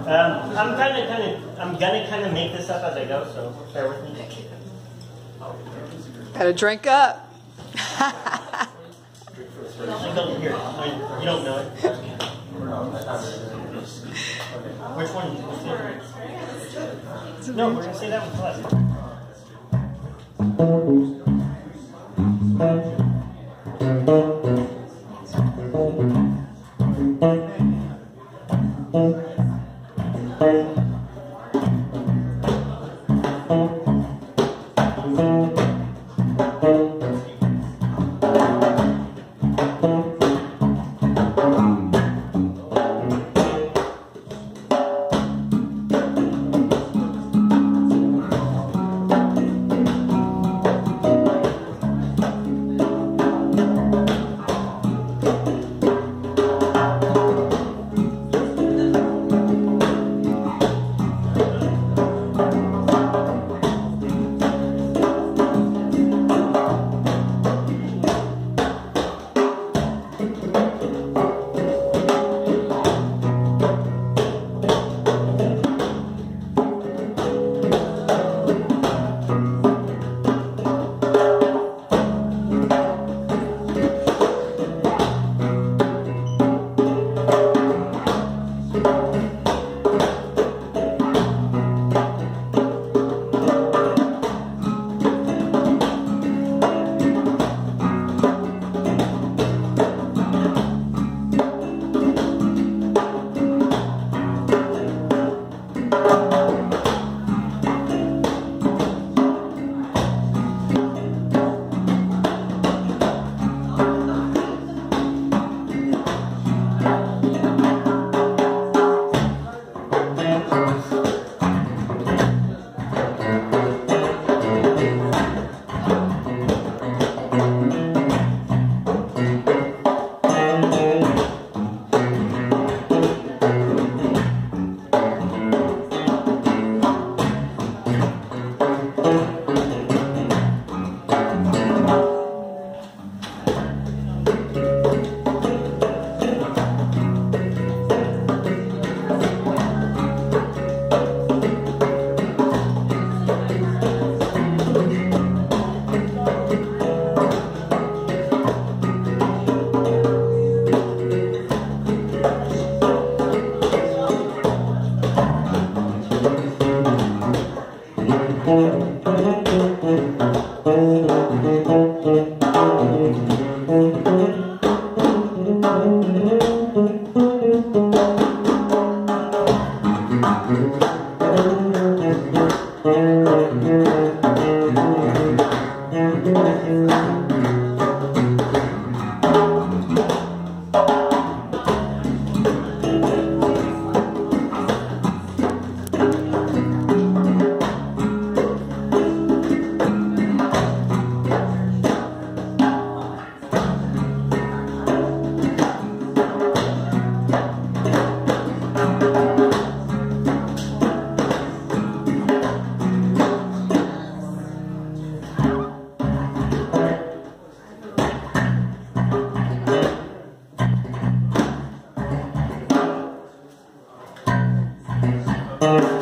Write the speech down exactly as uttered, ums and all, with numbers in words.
Um, I'm kind of, kind of, I'm gonna kind of make this up as I go, so bear with me. Gotta drink up. Drink over here. I mean, you don't know it. Which one? No, we're gonna say that one one.